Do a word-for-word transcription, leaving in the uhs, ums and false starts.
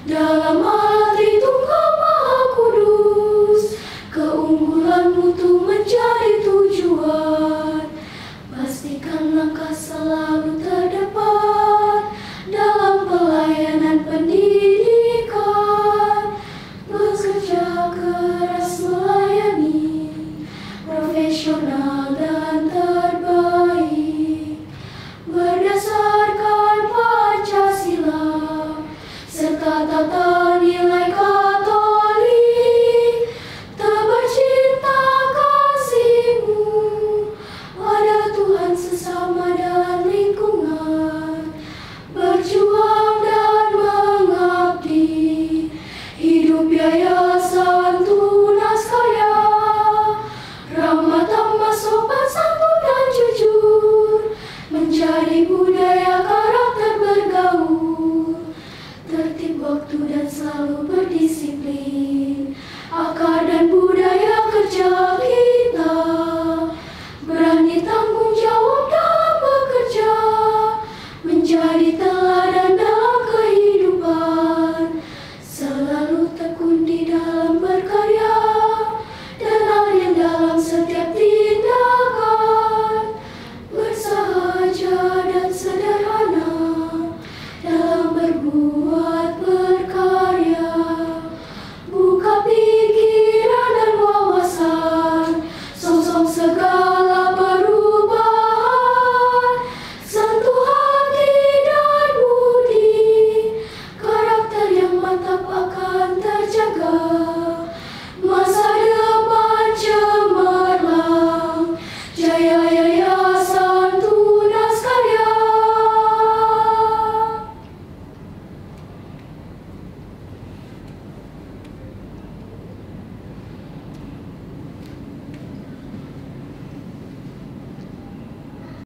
dalam arti Tunggal Maha Kudus. Keunggulan mutu menjadi tujuan, pastikan langkah selalu terdepan dalam pelayanan pendidikan. Bekerja keras melayani, profesional dan terbaik, berdasarkan Pancasila serta tata nilai Katolik. Tebar cinta kasihmu pada Tuhan, sesama dan lingkungan, berjuang dan mengabdi. Hidup Yayasan Tunas Karya, ramah tamah sopan santun dan jujur, menjadi budaya karakter bergaul, tertib waktu dan selalu berdisiplin, akar dan budaya kerja kita.